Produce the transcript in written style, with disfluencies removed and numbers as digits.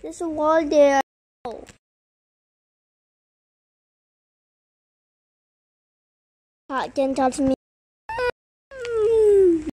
There's a wall there. Oh. Cat can touch me.